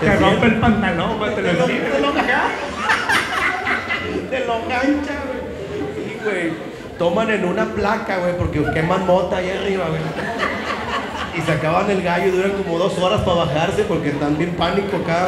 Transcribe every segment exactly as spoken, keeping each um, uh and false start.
Te rompe el pantalón, güey, te lo Te lo, exhibe. te lo engancha. Te lo engancha, güey. Sí, güey. Toman en una placa, güey, porque queman mota ahí arriba, güey. Y se acaban el gallo y duran como dos horas para bajarse porque están bien pánico acá.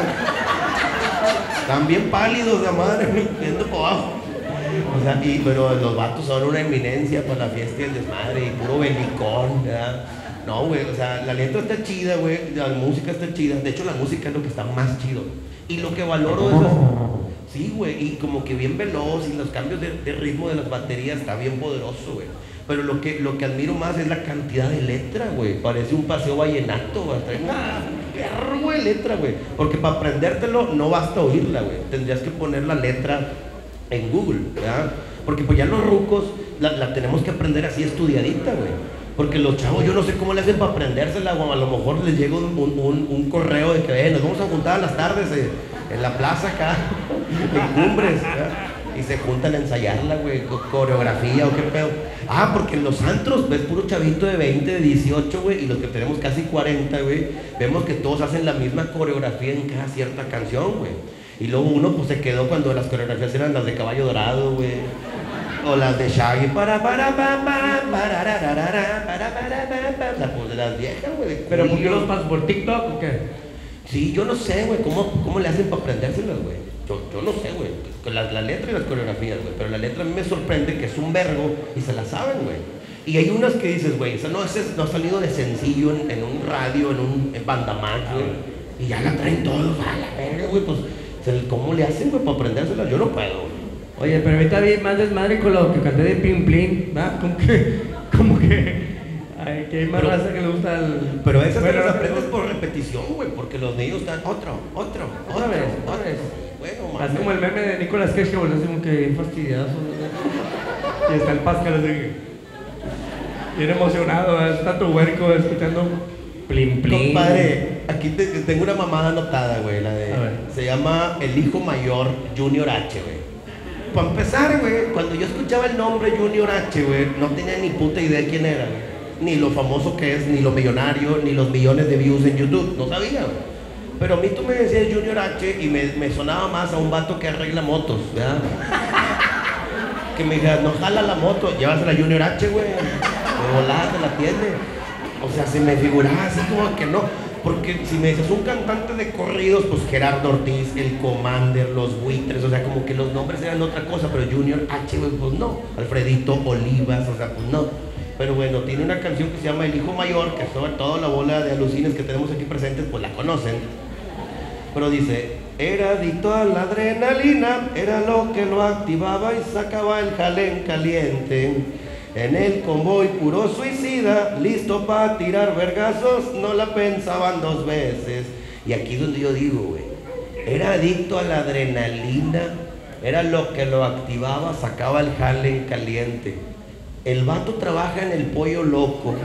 Están bien pálidos, la madre, viendo para abajo. O sea, y, pero los vatos son una eminencia para la fiesta y el desmadre y puro belicón, ¿verdad? No, güey, o sea, la letra está chida, güey, la música está chida. De hecho, la música es lo que está más chido. Y lo que valoro es... Sí, güey, y como que bien veloz y los cambios de, de ritmo de las baterías está bien poderoso, güey. Pero lo que, lo que admiro más es la cantidad de letra, güey. Parece un paseo vallenato, güey. Trae una perro de letra, güey. Porque para aprendértelo no basta oírla, güey. Tendrías que poner la letra en Google, ¿verdad? Porque pues ya los rucos la, la tenemos que aprender así estudiadita, güey. Porque los chavos, yo no sé cómo le hacen para aprendérsela, o a lo mejor les llega un, un, un, un correo de que eh, nos vamos a juntar a las tardes eh, en la plaza acá, en Cumbres, ¿verdad? Y se juntan a ensayarla, güey, coreografía o qué pedo. Ah, porque en los antros ves puro chavito de veinte, de dieciocho, güey, y los que tenemos casi cuarenta, güey, vemos que todos hacen la misma coreografía en cada cierta canción, güey. Y luego uno pues se quedó cuando las coreografías eran las de Caballo Dorado, güey. O las de Shaggy, para, para, para, para, para, para, para, para, para, para, pues de las viejas, güey. ¿Pero por qué los pasas? ¿Por TikTok o qué? Sí, yo no sé, güey, ¿cómo, cómo le hacen para aprendérselas, güey? Yo, yo no sé, güey, con la, la letra y las coreografías, güey, pero la letra a mí me sorprende que es un vergo y se la saben, güey. Y hay unas que dices, güey, esa no, ese no ha salido de sencillo en, en un radio, en un en Bandamax, güey, y ya la traen todos, a la verga, güey, pues, ¿cómo le hacen, güey, para aprendérselas? Yo no puedo, güey. Oye, pero ahorita vi más desmadre con lo que canté de Plim Plim, ¿va? Como que, como que, ay, que hay más Pero- raza que le gusta el... Pero esas Bueno, te las aprendes por repetición, güey, porque los niños están otro, otro, Otra vez, otra vez. Bueno, Es mames. como el meme de Nicolas Cage que volvió así como que bien fastidioso, ¿no? Y está el Pascal así que... Bien emocionado, ¿eh? Está tu huerco escuchando Plim Plim. Compadre, aquí te- tengo una mamada anotada, güey, la de... A ver. Se llama El Hijo Mayor Junior H, güey. Para empezar, güey, cuando yo escuchaba el nombre Junior H, güey, no tenía ni puta idea de quién era, güey. Ni lo famoso que es, ni lo millonario, ni los millones de views en YouTube. No sabía, güey. Pero a mí tú me decías Junior H y me, me sonaba más a un vato que arregla motos, ¿verdad? Que me diga, no jala la moto, llévasela a Junior H, güey. De volada te la atiende. O sea, se me figuraba así como que no. Porque si me dices un cantante de corridos, pues Gerardo Ortiz, el Commander, los Buitres, o sea, como que los nombres eran otra cosa, pero Junior H, güey, pues no. Alfredito Olivas, o sea, pues no. Pero bueno, tiene una canción que se llama El Hijo Mayor, que sobre todo la bola de alucines que tenemos aquí presentes, pues la conocen. Pero dice, era adicto a la adrenalina, era lo que lo activaba y sacaba el jalén caliente. En el convoy puro suicida, listo para tirar vergazos, no la pensaban dos veces. Y aquí es donde yo digo, güey, era adicto a la adrenalina, era lo que lo activaba, sacaba el jale caliente. El vato trabaja en el Pollo Loco,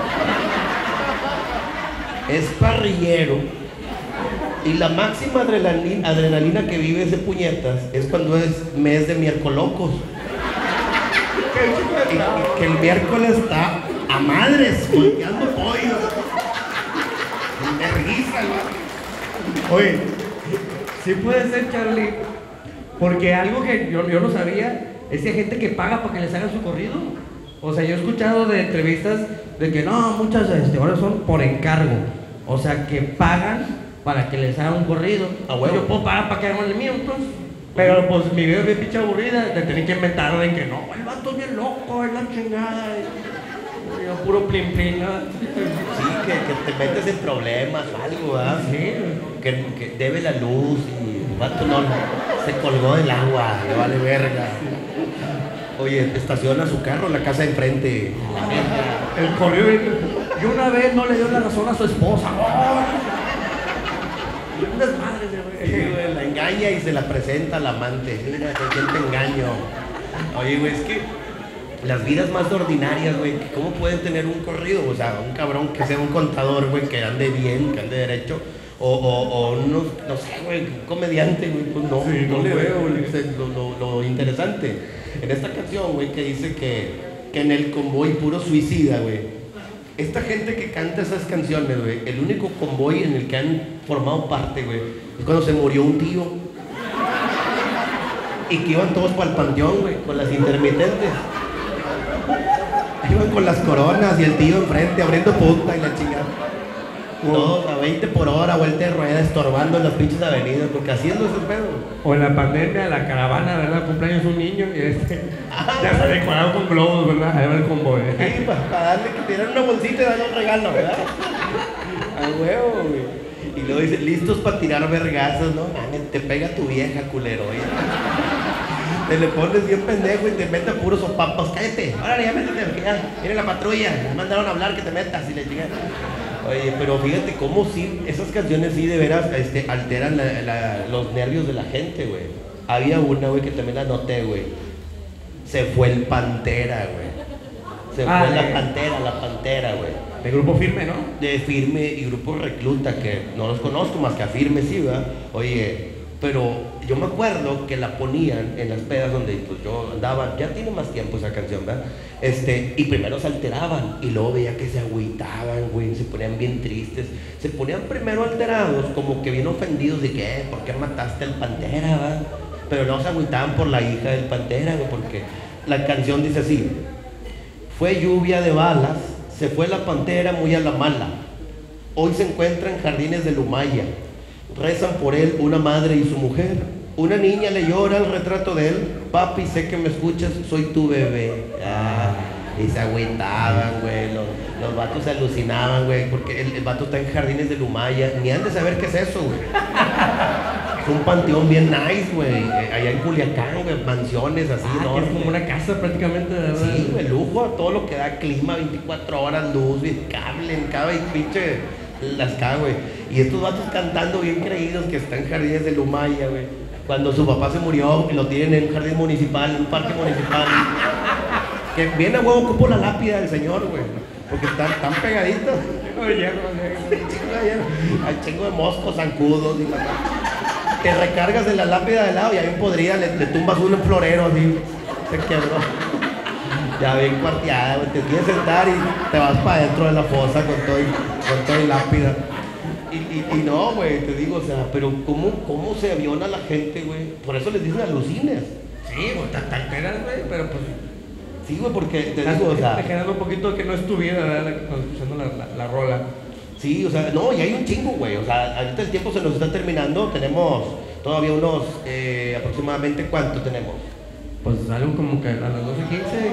es parrillero, y la máxima adrenalina, adrenalina que vive ese puñetas es cuando es mes de miércolocos. Y, y que el miércoles está a madres, volteando pollo. Me risa, ¿no? Oye, sí puede ser, Charlie, porque algo que yo, yo no sabía es que hay gente que paga para que les hagan su corrido. O sea, yo he escuchado de entrevistas de que no, muchas este, ahora son por encargo. O sea, que pagan para que les hagan un corrido. A huevo. Yo puedo pagar para que hagan el mío, entonces. Pero pues mi vida es bien pinche aburrida, de tener que inventar de que no, el vato es bien loco, es la chingada. Y yo puro plin plin, ¿no? Sí, que, que te metes en problemas o algo, ¿verdad? Sí. Que, que debe la luz y el vato no se colgó del agua, le vale verga. Oye, estaciona su carro en la casa de enfrente. El corrido. Y una vez no le dio la razón a su esposa. ¡Oh! Un desmadre, Sí, güey. güey, la engaña y se la presenta al amante. Mira, con quién te engaño. Oye, güey, es que las vidas más ordinarias, güey, ¿cómo pueden tener un corrido? O sea, un cabrón que sea un contador, güey, que ande bien, que ande derecho. O, o, o unos, no sé, güey, un comediante, güey, pues no, Sí, no no, le güey. veo lo, lo, lo interesante. En esta canción, güey, que dice que, que en el convoy puro suicida, güey. Esta gente que canta esas canciones, güey, el único convoy en el que han formado parte, güey. Es cuando se murió un tío. Y que iban todos para el panteón, güey, con las intermitentes. Iban con las coronas y el tío enfrente abriendo punta y la chingada. Todos a veinte por hora, vuelta de rueda, estorbando en las pinches avenidas, porque haciendo ese pedo. O en la pandemia, la caravana, ¿verdad? Cumpleaños un niño y este. Ah, ya se decorado con globos, ¿verdad? Ahí va el convoy. Sí, para, para darle que tirar una bolsita y darle un regalo, ¿verdad? A huevo, güey. Y luego dice, listos para tirar vergazos, ¿no? Mames, te pega tu vieja, culero, oye. Te le pones bien pendejo y te mete a puros sopapos. Cállate, órale, ya métete, porque ya viene la patrulla. Me mandaron a hablar que te metas y le chingan. Oye, pero fíjate cómo sí, esas canciones sí de veras este, alteran la, la, los nervios de la gente, güey. Había una, güey, que también la noté, güey. Se fue el Pantera, güey. Se Ah, fue de- la Pantera, la Pantera, güey. De grupo firme, ¿no? De Firme y Grupo Recluta, que no los conozco más que a Firme, sí, ¿verdad? Oye, pero yo me acuerdo que la ponían en las pedas donde pues, yo andaba, ya tiene más tiempo esa canción, ¿verdad? Este, y primero se alteraban y luego veía que se agüitaban, güey, se ponían bien tristes. Se ponían primero alterados, como que bien ofendidos de que, eh, ¿por qué mataste al Pantera, va? Pero no se agüitaban por la hija del Pantera, güey, porque la canción dice así: fue lluvia de balas, se fue la Pantera muy a la mala. Hoy se encuentra en jardines de Lumaya. Rezan por él una madre y su mujer. Una niña le llora el retrato de él. Papi, sé que me escuchas, soy tu bebé. Ah, y se agüitaban, güey. Los, los vatos se alucinaban, güey, porque el, el vato está en jardines de Lumaya. Ni han de saber qué es eso, güey. Es un panteón bien nice, güey. eh, Allá en Culiacán, güey, mansiones así, Ah, ¿no? que es como una casa prácticamente, ¿verdad? Sí, güey, lujo a todo lo que da clima, veinticuatro horas, luz, güey, cable en cada pinche las cagas, güey. Y estos vatos cantando bien creídos que están en jardines de Lumaya, güey. Cuando su papá se murió, lo tienen en un jardín municipal, en un parque municipal. Que viene a huevo ocupo la lápida del señor, güey. Porque están tan pegaditos. Oye, oye. Hay chingo de moscos, zancudos y la... Te recargas en la lápida de lado y hay un podrida, le, le tumbas un florero así. Se quebró. Ya bien cuarteada, güey. Te quieres sentar y te vas para adentro de la fosa con todo y, con todo y lápida. Y, y, y no, güey, te digo, o sea, pero ¿cómo, cómo se aviona la gente, güey? Por eso les dicen alucines. Sí, pues te te alteras, güey, pero pues. Sí, güey, porque te digo, o sea... Te generando un poquito que no es tu vida, ¿verdad? La- cuando escuchando la, la, la rola. Sí, o sea, no, y hay un chingo, güey. O sea, ahorita el tiempo se nos está terminando. Tenemos todavía unos, eh, aproximadamente, ¿cuánto tenemos? Pues algo como que a las doce quince.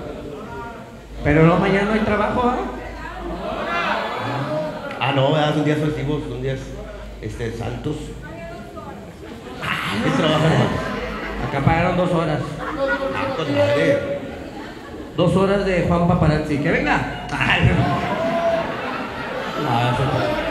Pero no, mañana no hay trabajo, ¿ah? Ah, no, ¿verdad? Son días festivos, son días este, santos. ¿Qué trabajan más? Acá pagaron dos horas. Ah, con madre. Dos horas de Juan Paparazzi. ¡Que venga! Ay, no. No, eso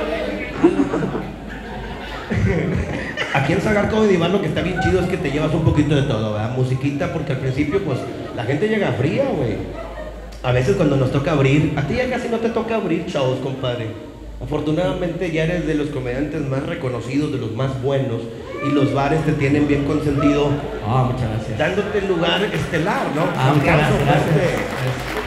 no. Aquí en Sagarco de Diván lo que está bien chido es que te llevas un poquito de todo, ¿verdad? Musiquita, porque al principio, pues, la gente llega fría, güey. A veces cuando nos toca abrir, a ti ya casi no te toca abrir shows, compadre. Afortunadamente ya eres de los comediantes más reconocidos, de los más buenos, y los bares te tienen bien consentido, Ah, muchas gracias. dándote el lugar estelar, ¿no? Ah, muchas Aplauso gracias, fuerte. gracias.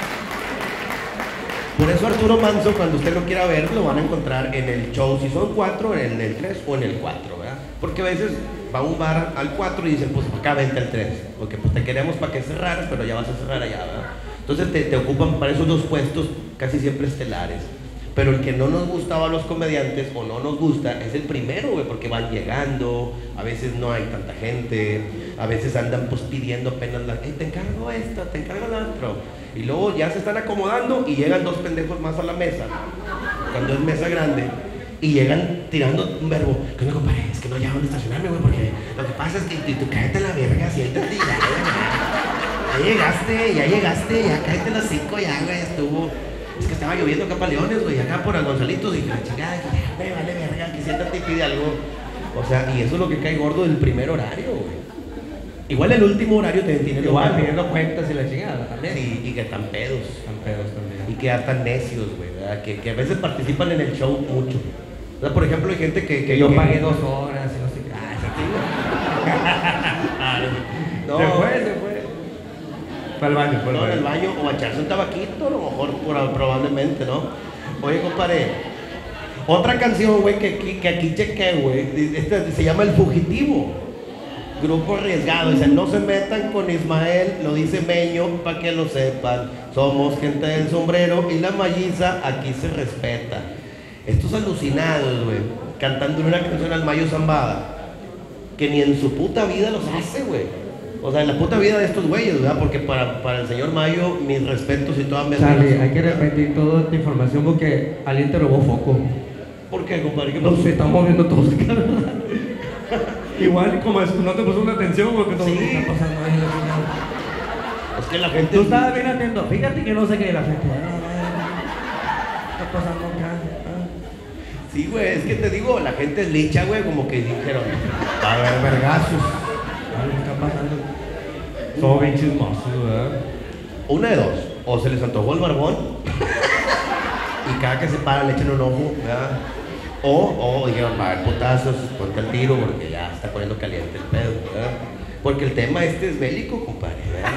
Por eso Arturo Manso, cuando usted lo quiera ver, lo van a encontrar en el show, si son cuatro, en el tres o en el cuatro, ¿verdad? Porque a veces va a un bar al cuatro y dicen, pues acá vente el tres, porque pues te queremos para que cerraras, pero ya vas a cerrar allá, ¿verdad? Entonces te, te ocupan para esos dos puestos casi siempre estelares. Pero el que no nos gustaba a los comediantes o no nos gusta es el primero, güey, porque van llegando, a veces no hay tanta gente, a veces andan pues pidiendo apenas la, hey, te encargo esto, te encargo lo otro. Y luego ya se están acomodando y llegan dos pendejos más a la mesa, cuando es mesa grande, y llegan tirando un verbo, que no, compadre, es que no ya dónde estacionarme, güey, porque lo que pasa es que tú, tú cállate la verga, si ahí te tiras, ya llegaste, ya llegaste, ya cállate las cinco, ya, güey, estuvo. Es que estaba lloviendo acá para Leones, güey, acá por Gonzalitos, y la chingada, ya, güey, vale verga, que siéntate y pide algo. O sea, y eso es lo que cae gordo del primer horario, güey. Igual el último horario te tiene lo Igual malo. pidiendo cuentas y la chingada también. Sí, y que están pedos. Están pedos también. Y que tan necios, güey, ¿verdad? Que, que a veces participan en el show mucho. O sea, por ejemplo, hay gente que... que Que yo que- pagué dos horas y no sé qué. Ah, ese tío. No. Se fue, se fue. Fue al baño, fue al No, en el baño. baño, o a echarse un tabaquito, a lo mejor, por- probablemente, ¿no? Oye, compadre, Otra canción, güey, que, aquí- que aquí chequé, güey, este se llama El Fugitivo. Grupo arriesgado, dice, no se metan con Ismael, lo dice Meño, para que lo sepan. Somos gente del sombrero y la malliza aquí se respeta. Estos alucinados, güey, cantando una canción al Mayo Zambada, que ni en su puta vida los hace, güey. O sea, en la puta vida de estos güeyes, ¿verdad? Porque para, para el señor Mayo, mis respetos y todas mis Charlie, admiraciones. hay que repetir toda esta información porque alguien te robó foco. ¿Por qué, compadre? ¿Qué No pasó? se están moviendo todos. Igual, como es- no te puso una atención porque todo Sí. lo que está pasando ahí en la final. Es que la gente... Tú estabas bien atento. Fíjate que no sé qué la gente. ¿Qué está pasando acá? Sí, güey, es que te digo, la gente es licha, güey, como que dijeron, va a haber vergazos. Algo está pasando. Todo bien chismoso, ¿verdad? Una de dos, o se les antojó el barbón y cada que se para le echan un ojo, ¿verdad? O, o dijeron, va a haber putazos, ponte el tiro porque ya está poniendo caliente el pedo, ¿verdad? Porque el tema este es bélico, compadre, ¿verdad?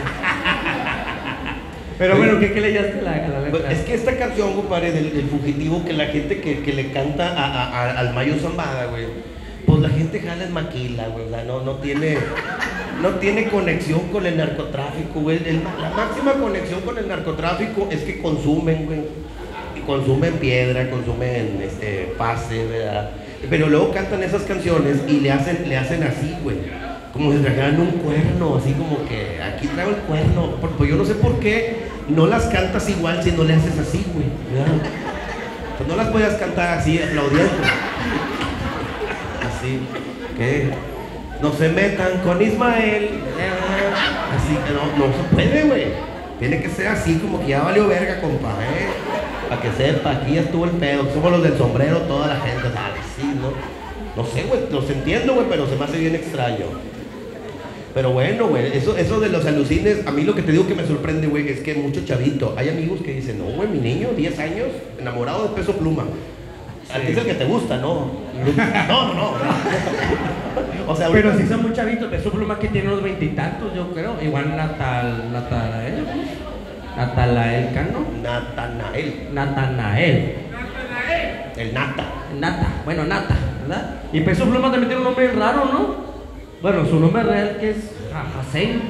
Pero bueno, ¿qué, qué leíste la, a la Pues, letra? es que esta canción, compadre, del, del fugitivo, que la gente que, que le canta a, a- a- al Mayo Zambada, güey, pues la gente jala en maquila, güey, o sea, no, no tiene, no tiene conexión con el narcotráfico, güey. El- la máxima conexión con el narcotráfico es que consumen, güey, y consumen piedra, consumen este, pase, ¿verdad? Pero luego cantan esas canciones y le hacen, le hacen así, güey, como si trajeran un cuerno, así como que aquí traigo el cuerno. Por- Pues yo no sé por qué no las cantas igual si no le haces así, güey, ¿verdad? Pues no las podías cantar así, aplaudiendo. Así, que no se metan con Ismael. Así que no, no se puede, güey. Tiene que ser así, como que ya valió verga, compa, ¿eh? Para que sepa, aquí ya estuvo el pedo. Somos los del sombrero, toda la gente, dale, sí, ¿no? No sé, güey, los entiendo, güey, pero se me hace bien extraño. Pero bueno, güey, eso, eso de los alucines, a mí lo que te digo que me sorprende, güey, es que mucho chavito. Hay amigos que dicen, no, güey, mi niño, diez años, enamorado de Peso Pluma. A ti es el que te gusta, ¿no? No, no, no. O sea, ahorita- Pero si son muy chavitos, Peso Pluma que tiene unos veintitantos, yo creo. Igual Natal, Natanael. Natalael Cano. Natanael, Natanael. el Nata. Nata, bueno, Nata, ¿verdad? Y Peso Pluma también tiene un nombre raro, ¿no? Bueno, su nombre real que es Ja- Hasen.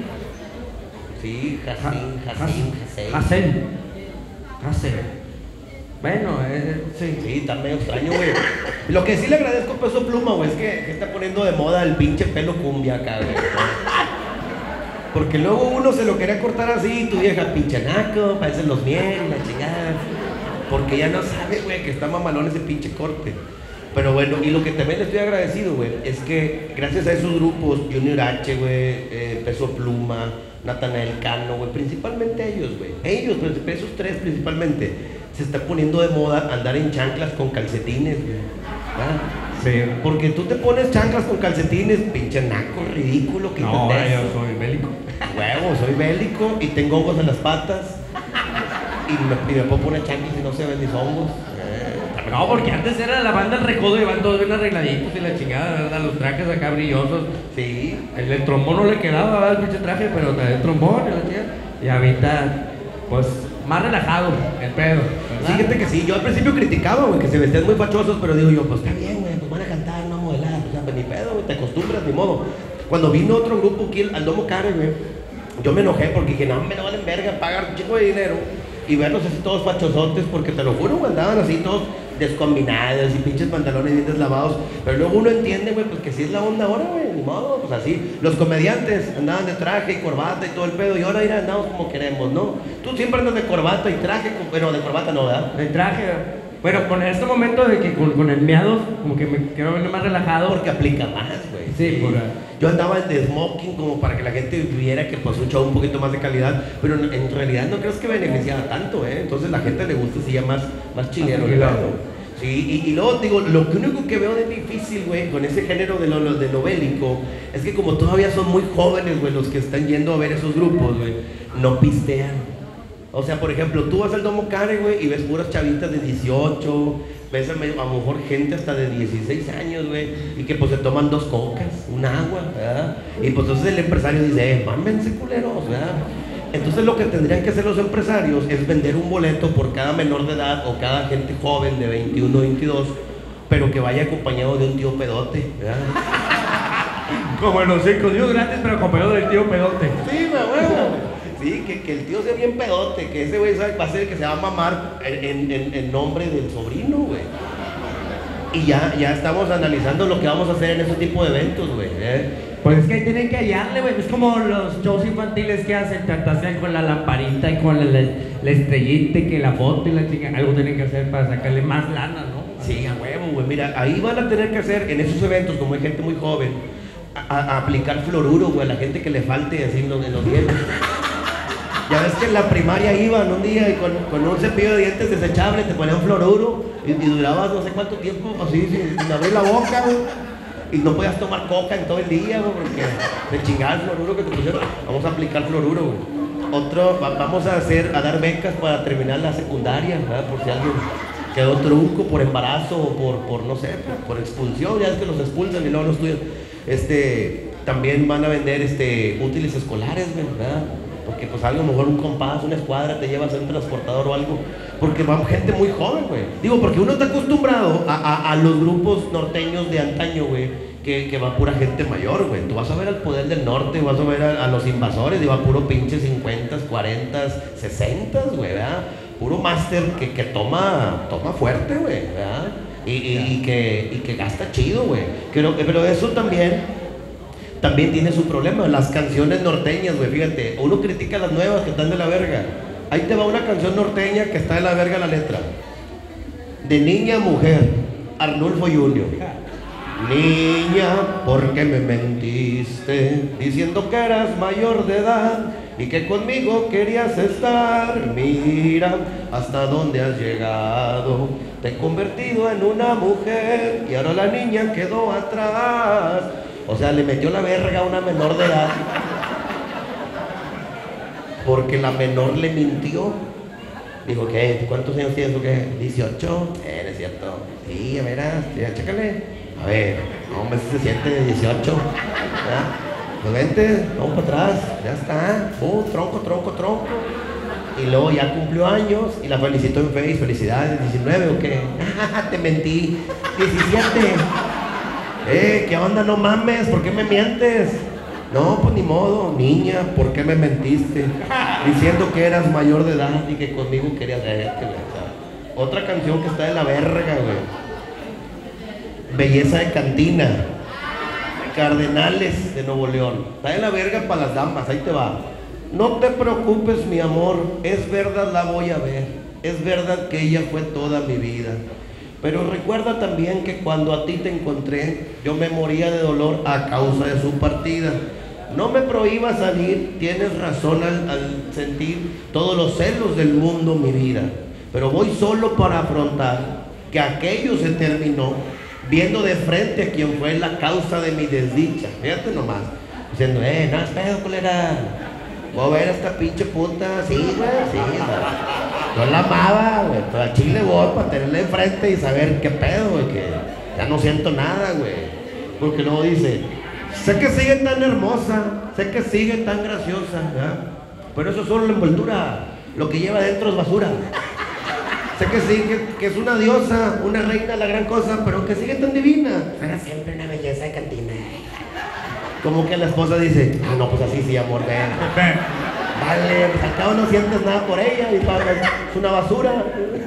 Sí, Ja- Jacín, Jacín, Jacín. Hasen. Hasen. Bueno, eh, sí. Sí, está medio extraño, güey. Lo que sí le agradezco a Peso Pluma, güey, es que, que está poniendo de moda el pinche pelo cumbia acá, güey. Porque luego uno se lo quería cortar así, tu vieja pinche naco, parecen los miel, la chingada. Porque ya no sabe, güey, que está mamalón ese pinche corte. Pero bueno, y lo que también le estoy agradecido, güey, es que gracias a esos grupos, Junior H, güey, eh, Peso Pluma, Natanael Cano, güey, principalmente ellos, güey, ellos, pero esos tres principalmente, se está poniendo de moda andar en chanclas con calcetines, güey. ¿verdad? Sí. Porque tú te pones chanclas con calcetines, pinche naco, ridículo, que No, ahora yo soy bélico. Huevo, soy bélico y tengo hongos en las patas. Y me, y me puedo poner chanclas y no se ven mis hongos. Eh, No, porque antes era la banda El Recodo y van todos bien arregladitos y la chingada, ¿verdad? Los trajes acá brillosos. Sí. El, el trombón no le quedaba, ¿verdad? El pinche traje, pero traía el trombón y la chingada. Y ahorita, pues, más relajado el pedo, ¿verdad? Fíjate que sí, yo al principio criticaba, güey, que se vestían muy fachosos, pero digo yo, pues está bien, güey, pues van a cantar, no a modelar, o sea, pues ni pedo, güey, te acostumbras, ni modo. Cuando vino otro grupo aquí, el Aldomo Care, güey, yo me enojé porque dije, no, me no valen verga pagar un chico de dinero y verlos así todos fachosotes, porque te lo juro, güey, andaban así todos descombinados y pinches pantalones bien deslavados, pero luego uno entiende, güey, pues que sí es la onda ahora, güey, ni modo, pues así. Los comediantes andaban de traje y corbata y todo el pedo, y ahora mira, andamos como queremos, ¿no? Tú siempre andas de corbata y traje, pero de corbata no, ¿verdad? El traje, bueno, con este momento de que con, con el miados, como que me quiero ver más relajado. Porque aplica más, güey. Sí, por ahí. Yo andaba de smoking como para que la gente viera que pues un show un poquito más de calidad, pero en, en realidad no crees que beneficiaba tanto, ¿eh? Entonces la gente le gusta así ya más, más chileno. Más el tranquilo. pedo. Sí, y, y luego digo, lo que único que veo de difícil, güey, con ese género de lo, lo- de lo bélico, es que como todavía son muy jóvenes, güey, los que están yendo a ver esos grupos, güey, no pistean. O sea, por ejemplo, tú vas al Domo Care, güey, y ves puras chavitas de dieciocho, ves a, me- a lo mejor gente hasta de dieciséis años, güey, y que pues se toman dos cocas, un agua, ¿verdad? Y pues entonces el empresario dice, eh, mámense culeros, ¿verdad? Entonces lo que tendrían que hacer los empresarios es vender un boleto por cada menor de edad o cada gente joven de veintiuno, veintidós pero que vaya acompañado de un tío pedote, ¿verdad? Como en los circos, Dios gratis, pero acompañado del tío pedote. Sí, güey, güey. Sí, que, que el tío sea bien pedote, que ese güey sabe- va a ser el que se va a mamar en, en, en nombre del sobrino, güey. Y ya, ya estamos analizando lo que vamos a hacer en ese tipo de eventos, güey. ¿eh? Pues es que ahí tienen que hallarle, güey. Es como los shows infantiles que hacen, cantarse con la lamparita y con la, la estrellita y que la foto y la chica. Algo tienen que hacer para sacarle más lana, ¿no? Sí, a huevo, güey. Mira, ahí van a tener que hacer, en esos eventos, como hay gente muy joven, a, a aplicar fluoruro, güey, a la gente que le falte así en los, en los dientes. Ya ves que en la primaria iban un día y con, con un cepillo de dientes desechable te ponían fluoruro y, y durabas no sé cuánto tiempo así sin, sin abrir la boca, güey. Y no podías tomar coca en todo el día, güey, porque te chingaba el fluoruro que te pusieron. Vamos a aplicar fluoruro, güey. Otro, va- vamos a hacer, a dar becas para terminar la secundaria, ¿verdad? Por si alguien quedó trunco por embarazo o por, por no sé, por, por expulsión, ya es que los expulsan y luego no estudian. Este, también van a vender este, útiles escolares, güey, ¿verdad? Porque pues a lo mejor un compás, una escuadra te lleva a ser un transportador o algo. Porque va gente muy joven, güey. Digo, porque uno está acostumbrado a, a, a los grupos norteños de antaño, güey, que, que va pura gente mayor, güey. Tú vas a ver al Poder del Norte, vas a ver a, a los Invasores y va puro pinche cincuenta, cuarenta, sesenta, güey, ¿verdad? Puro máster que, que toma, toma fuerte, güey, ¿verdad? Y, y, y, que, y que gasta chido, güey. Pero, pero eso también... También tiene su problema, las canciones norteñas, güey, fíjate, uno critica las nuevas que están de la verga. Ahí te va una canción norteña que está de la verga la letra. De niña a mujer, Arnulfo junior Niña, ¿por qué me mentiste? Diciendo que eras mayor de edad y que conmigo querías estar. Mira hasta dónde has llegado. Te he convertido en una mujer y ahora la niña quedó atrás. O sea, le metió la verga a una menor de edad porque la menor le mintió. Dijo, ¿qué? ¿Cuántos años tienes tú? ¿Qué? dieciocho. Eh, no es cierto. Sí, a ver, ya, chécale. A ver, no, hombre, se siente de dieciocho. ¿Ya? Pues vente, vamos para atrás. Ya está. Uh, tronco, tronco, tronco. Y luego ya cumplió años y la felicitó en Face. Felicidades, diecinueve o qué. Te mentí. diecisiete. Eh, ¿qué onda? No mames, ¿por qué me mientes? No, pues ni modo, niña, ¿por qué me mentiste? Diciendo que eras mayor de edad y que conmigo querías verte, güey. Otra canción que está de la verga, güey. Belleza de cantina. Cardenales de Nuevo León. Está de la verga para las damas, ahí te va. No te preocupes, mi amor, es verdad, la voy a ver. Es verdad que ella fue toda mi vida. Pero recuerda también que cuando a ti te encontré, yo me moría de dolor a causa de su partida. No me prohíbas salir, tienes razón al, al sentir todos los celos del mundo, mi vida. Pero voy solo para afrontar que aquello se terminó, viendo de frente a quien fue la causa de mi desdicha. Fíjate nomás, diciendo, eh, no es pedo, culera. Voy a ver a esta pinche puta, sí, güey, sí, ¿sabes? Yo la amaba, güey, pero a Chile voy para tenerla enfrente y saber qué pedo, güey, que ya no siento nada, güey. Porque luego dice, sé que sigue tan hermosa, sé que sigue tan graciosa, ¿verdad? Pero eso es solo la envoltura, lo que lleva adentro es basura. Sé que sí, que, que es una diosa, una reina, la gran cosa, pero que sigue tan divina. Será siempre una belleza de cantina. Como que la esposa dice, ah, no, pues así sí, amor, ven. Vale, pues al cabo no sientes nada por ella y para, es una basura.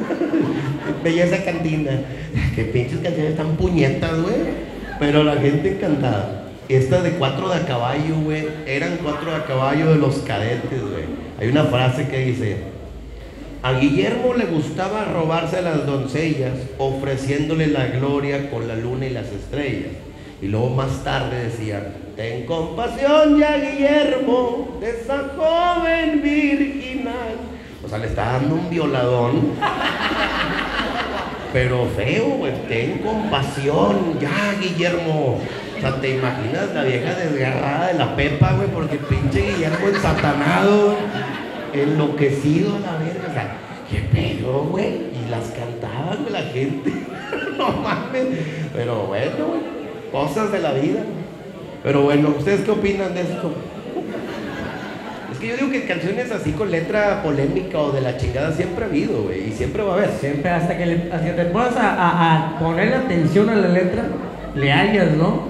Belleza cantina. Qué pinches canciones tan puñetas, güey. Pero la gente encantada. Esta de cuatro de a caballo, güey. Eran cuatro de a caballo de los cadetes, güey. Hay una frase que dice: a Guillermo le gustaba robarse a las doncellas, ofreciéndole la gloria con la luna y las estrellas. Y luego más tarde decían: ten compasión ya, Guillermo, de esa joven virginal. O sea, le está dando un violadón, pero feo, güey. Ten compasión ya, Guillermo. O sea, ¿te imaginas la vieja desgarrada de la pepa, güey? Porque pinche Guillermo ensatanado, enloquecido a la verga. O sea, ¿qué pedo, güey? Y las cantaban, güey, la gente. No mames. Pero bueno, güey, cosas de la vida. Pero bueno, ¿ustedes qué opinan de esto? Es que yo digo que canciones así con letra polémica o de la chingada siempre ha habido, güey, y siempre va a haber. Siempre, hasta que, le, hasta que te pones a, a, a ponerle atención a la letra, le hallas, ¿no?